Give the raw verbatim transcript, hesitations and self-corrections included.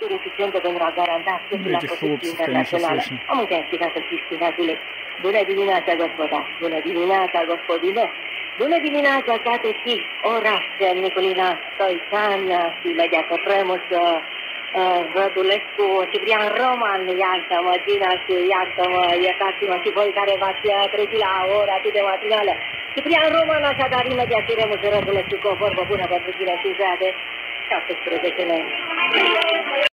suficiente pentru a garanta accesul la protecții internaționale. Am încheiat citatul Cristina Zule. Bună dimineața, gospoda! Bună dimineața, gospodine! Bună dimineața, toate și orașe, Nicolina Stoican, imediată Premus, Rădulescu, Ciprian Roman, iartă-mă, Gina și iartă-mă, iertați-mă și voi care v-ați trezit la ora atât de matinală. Ciprian Roman, așadar, imediat și Remus Rădulescu cu o vorbă bună pentru Gina și de șaptesprezece lei.